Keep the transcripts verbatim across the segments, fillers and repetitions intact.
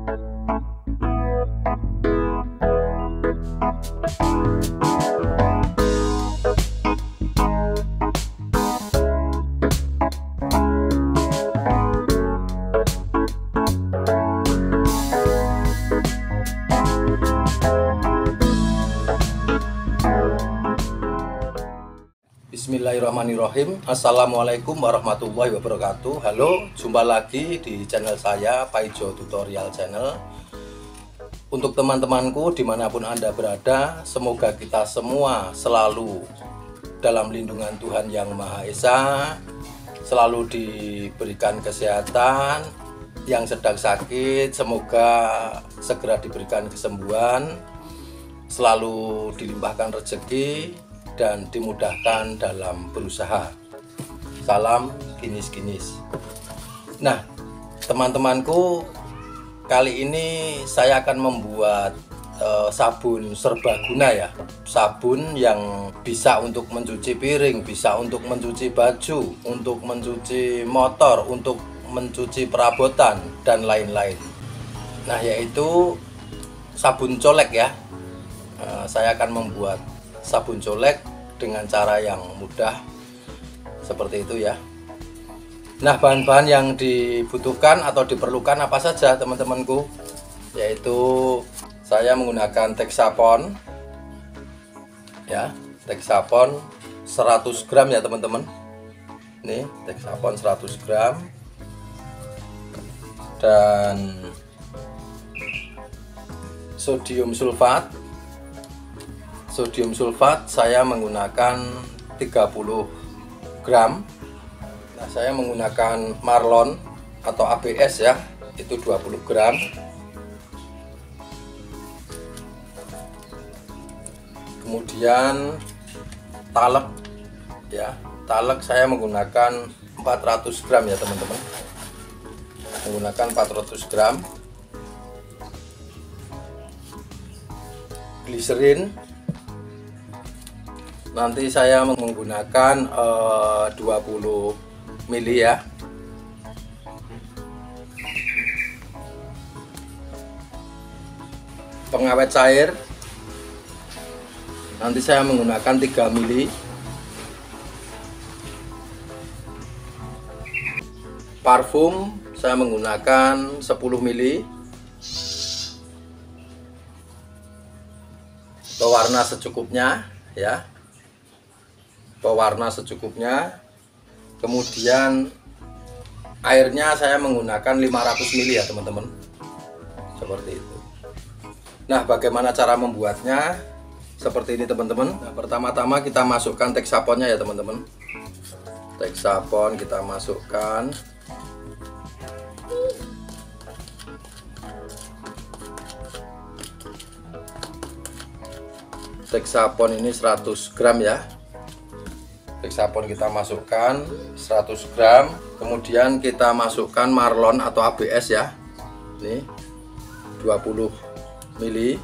Bismillahirrahmanirrahim. Assalamualaikum warahmatullahi wabarakatuh. Halo, jumpa lagi di channel saya, Paijo Tutorial Channel. Untuk teman-temanku dimanapun Anda berada, semoga kita semua selalu dalam lindungan Tuhan Yang Maha Esa, selalu diberikan kesehatan. Yang sedang sakit semoga segera diberikan kesembuhan, selalu dilimpahkan rezeki dan dimudahkan dalam berusaha. Salam kinis-kinis. Nah, teman-temanku, kali ini saya akan membuat uh, sabun serbaguna ya. Sabun yang bisa untuk mencuci piring, bisa untuk mencuci baju, untuk mencuci motor, untuk mencuci perabotan dan lain-lain. Nah, yaitu sabun colek ya. Uh, saya akan membuat sabun colek dengan cara yang mudah seperti itu ya. Nah, bahan-bahan yang dibutuhkan atau diperlukan apa saja teman-temanku, yaitu saya menggunakan Texapon ya, Texapon seratus gram ya teman-teman. Ini Texapon seratus gram dan sodium sulfat. Sodium sulfat saya menggunakan tiga puluh gram. Nah, saya menggunakan Marlon atau A B S ya, itu dua puluh gram. Kemudian talek ya, talek saya menggunakan empat ratus gram ya teman-teman. Menggunakan empat ratus gram. Gliserin nanti saya menggunakan uh, dua puluh mili ya. Pengawet cair nanti saya menggunakan tiga mili. Parfum saya menggunakan sepuluh mili. Pewarna secukupnya ya. Pewarna secukupnya. Kemudian airnya saya menggunakan lima ratus mili ya teman-teman, seperti itu. Nah, bagaimana cara membuatnya? Seperti ini teman-teman. Nah, pertama-tama kita masukkan Texaponnya ya teman-teman. Texapon kita masukkan. Texapon ini seratus gram ya. Texapon kita masukkan seratus gram, kemudian kita masukkan Marlon atau A B S ya. Ini dua puluh mili.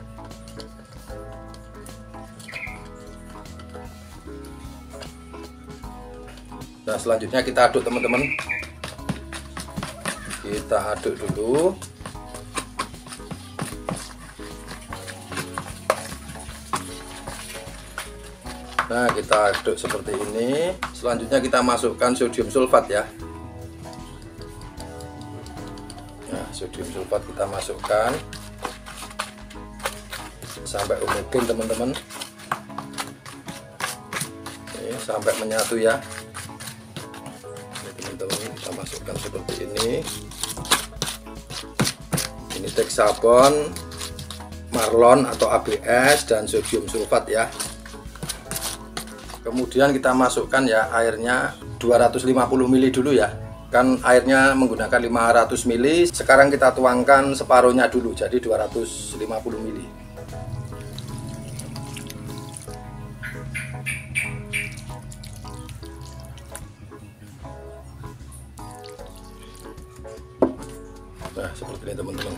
Nah, selanjutnya kita aduk teman-teman. Kita aduk dulu. Nah, kita aduk seperti ini. Selanjutnya kita masukkan sodium sulfat ya. Nah, sodium sulfat kita masukkan sampai homogen teman-teman. Ini sampai menyatu ya. Teman-teman, kita masukkan seperti ini. Ini Texapon, Marlon atau A B S dan sodium sulfat ya. Kemudian kita masukkan ya airnya dua ratus lima puluh mili dulu ya. Kan airnya menggunakan lima ratus mili. Sekarang kita tuangkan separuhnya dulu, jadi dua ratus lima puluh mili. Nah, seperti ini teman-teman.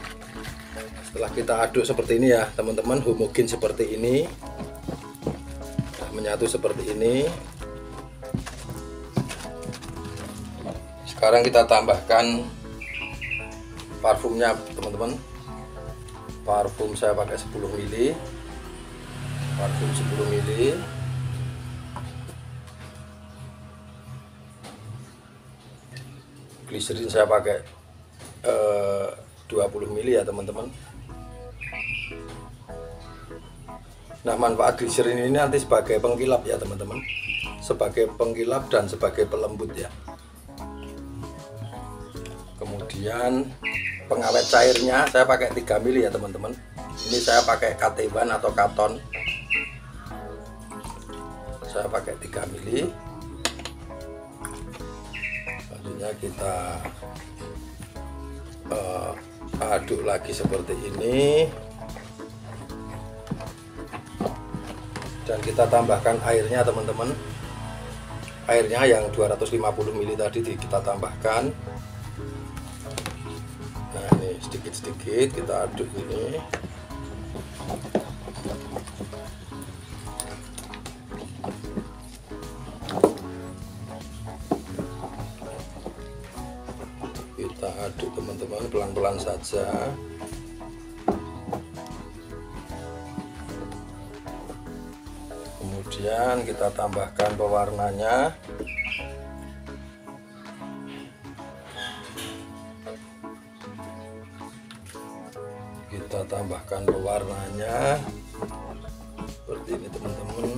Setelah kita aduk seperti ini ya teman-teman, homogen seperti ini. menyatu seperti ini. Sekarang kita tambahkan parfumnya teman-teman. Parfum saya pakai sepuluh mili. Parfum sepuluh mili. Gliserin saya pakai eh, dua puluh mili ya teman-teman. Nah, manfaat gliserin ini nanti sebagai pengkilap ya teman-teman, sebagai pengkilap dan sebagai pelembut ya. Kemudian pengawet cairnya saya pakai tiga mili ya teman-teman. Ini saya pakai K T satu atau katon. Saya pakai tiga mili. Selanjutnya kita uh, aduk lagi seperti ini. Dan kita tambahkan airnya teman-teman. Airnya yang dua ratus lima puluh mili tadi kita tambahkan. Nah, ini sedikit-sedikit kita aduk ini. Kita aduk teman-teman, pelan-pelan saja. Kemudian kita tambahkan pewarnanya. Kita tambahkan pewarnanya seperti ini teman-teman.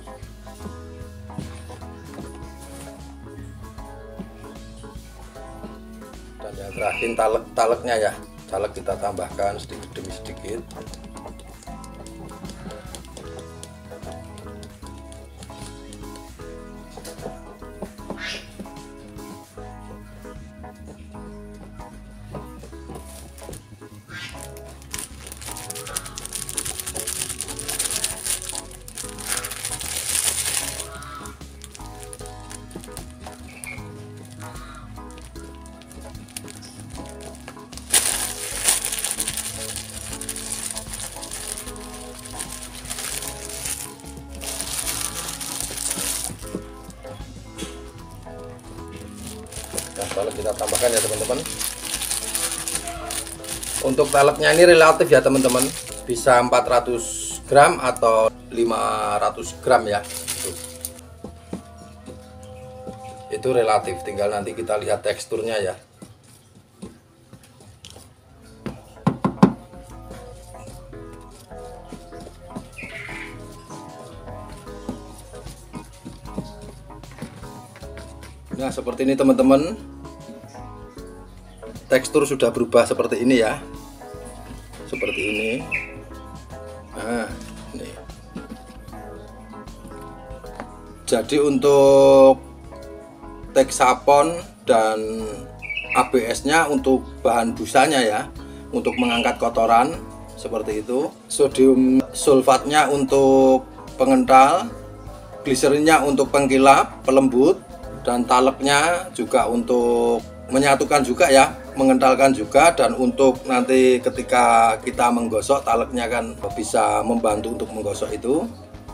Dan yang terakhir talek taleknya ya, talek kita tambahkan sedikit demi sedikit. Nah, talek kita tambahkan ya teman-teman. Untuk taleknya ini relatif ya teman-teman, bisa empat ratus gram atau lima ratus gram ya. Tuh. Itu relatif, tinggal nanti kita lihat teksturnya ya. Nah, seperti ini teman-teman. Tekstur sudah berubah seperti ini ya. Seperti ini. Nah, ini. Jadi untuk Texapon dan A B S-nya untuk bahan busanya ya, untuk mengangkat kotoran seperti itu. Sodium sulfatnya untuk pengental, gliserinnya untuk pengkilap, pelembut, dan taleknya juga untuk menyatukan juga ya, mengentalkan juga, dan untuk nanti ketika kita menggosok taleknya kan bisa membantu untuk menggosok itu.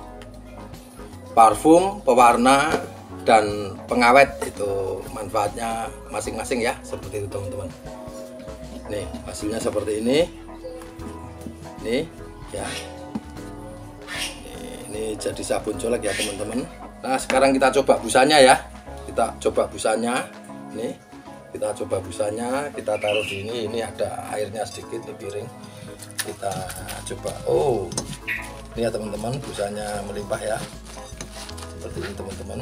Parfum, pewarna, dan pengawet itu manfaatnya masing-masing ya, seperti itu teman-teman. Nih hasilnya seperti ini. Nih ya. Nih, ini jadi sabun colek ya teman-teman. Nah, sekarang kita coba busanya ya. Kita coba busanya. Nih, kita coba busanya. Kita taruh di ini. Ini ada airnya sedikit di piring. Kita coba. Oh, ini ya teman-teman, busanya melimpah ya. Seperti ini teman-teman.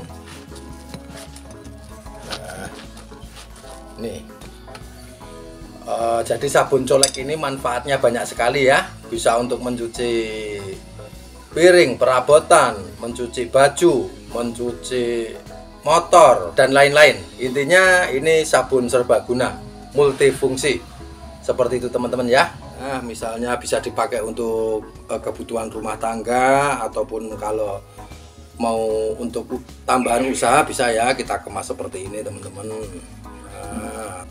Nah, nih. Uh, jadi sabun colek ini manfaatnya banyak sekali ya. Bisa untuk mencuci piring, perabotan, mencuci baju, mencuci motor, dan lain-lain. Intinya ini sabun serbaguna, multifungsi. Seperti itu teman-teman ya. Nah, misalnya bisa dipakai untuk uh, kebutuhan rumah tangga, ataupun kalau mau untuk tambahan usaha bisa ya, kita kemas seperti ini teman-teman. Nah,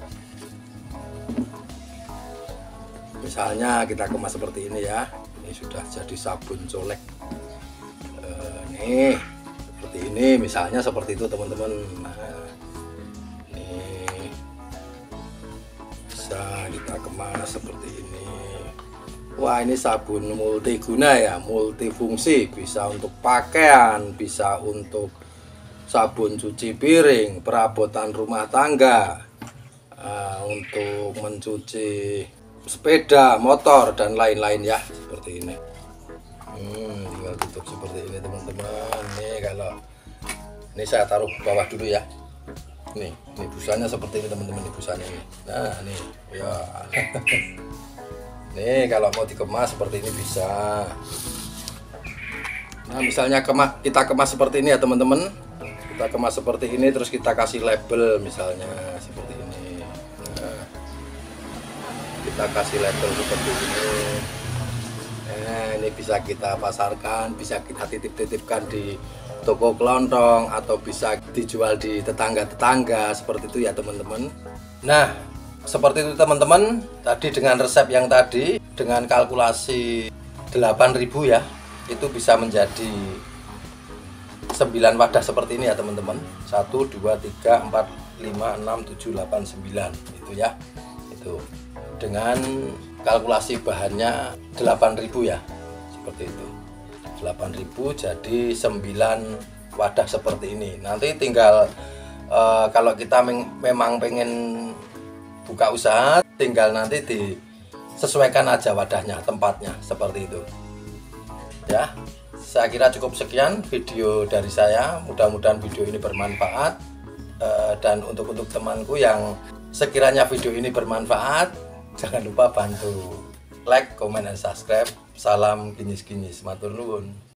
misalnya kita kemas seperti ini ya. Ini sudah jadi sabun colek. nih seperti ini, misalnya seperti itu teman-teman. Nah, ini bisa kita kemas seperti ini. Wah, ini sabun multiguna ya, multifungsi, bisa untuk pakaian, bisa untuk sabun cuci piring, perabotan rumah tangga, uh, untuk mencuci sepeda, motor, dan lain-lain ya, seperti ini. Hmm, tinggal tutup seperti ini teman-teman. Nih kalau ini saya taruh bawah dulu ya. Nih, ini busanya seperti ini teman-teman, ini busanya ini. Nah, nih ya. Nih kalau mau dikemas seperti ini bisa. Nah, misalnya kemas, kita kemas seperti ini ya teman-teman. Kita kemas seperti ini, terus kita kasih label misalnya seperti ini. Nah, kita kasih label seperti ini. Nah, ini bisa kita pasarkan, bisa kita titip-titipkan di toko kelontong, atau bisa dijual di tetangga-tetangga seperti itu ya teman-teman. Nah, seperti itu teman-teman, tadi dengan resep yang tadi, dengan kalkulasi delapan ribu ya, itu bisa menjadi sembilan wadah seperti ini ya teman-teman. Satu, dua, tiga, empat, lima, enam, tujuh, delapan, sembilan, itu ya. Itu dengan kalkulasi bahannya delapan ribu ya, seperti itu. Delapan ribu jadi sembilan wadah seperti ini. Nanti tinggal uh, kalau kita memang pengen buka usaha, tinggal nanti disesuaikan aja wadahnya, tempatnya, seperti itu ya. Saya kira cukup sekian video dari saya, mudah-mudahan video ini bermanfaat. uh, dan untuk untuk temanku yang sekiranya video ini bermanfaat, jangan lupa bantu like, comment, dan subscribe. Salam kinyis-kinyis, matur nuwun.